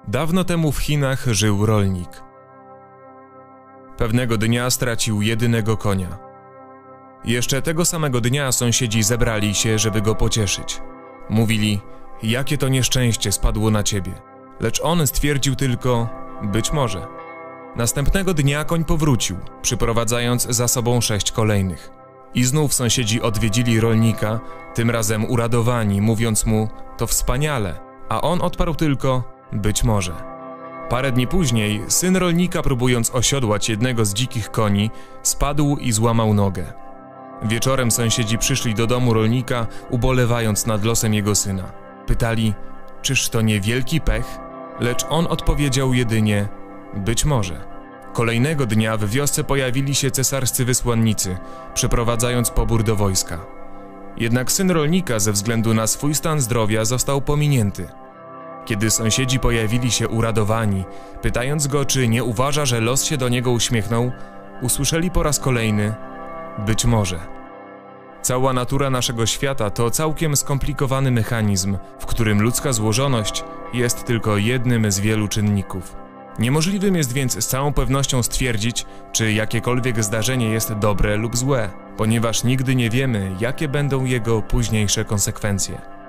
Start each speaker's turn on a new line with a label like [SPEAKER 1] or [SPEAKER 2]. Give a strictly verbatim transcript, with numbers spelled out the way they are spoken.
[SPEAKER 1] Dawno temu w Chinach żył rolnik. Pewnego dnia stracił jedynego konia. Jeszcze tego samego dnia sąsiedzi zebrali się, żeby go pocieszyć. Mówili, jakie to nieszczęście spadło na ciebie. Lecz on stwierdził tylko, być może. Następnego dnia koń powrócił, przyprowadzając za sobą sześć kolejnych. I znów sąsiedzi odwiedzili rolnika, tym razem uradowani, mówiąc mu, to wspaniale, a on odparł tylko, być może. Parę dni później syn rolnika, próbując osiodłać jednego z dzikich koni, spadł i złamał nogę. Wieczorem sąsiedzi przyszli do domu rolnika, ubolewając nad losem jego syna. Pytali, czyż to nie wielki pech? Lecz on odpowiedział jedynie, być może. Kolejnego dnia w wiosce pojawili się cesarscy wysłannicy, przeprowadzając pobór do wojska. Jednak syn rolnika ze względu na swój stan zdrowia został pominięty. Kiedy sąsiedzi pojawili się uradowani, pytając go, czy nie uważa, że los się do niego uśmiechnął, usłyszeli po raz kolejny, być może. Cała natura naszego świata to całkiem skomplikowany mechanizm, w którym ludzka złożoność jest tylko jednym z wielu czynników. Niemożliwym jest więc z całą pewnością stwierdzić, czy jakiekolwiek zdarzenie jest dobre lub złe, ponieważ nigdy nie wiemy, jakie będą jego późniejsze konsekwencje.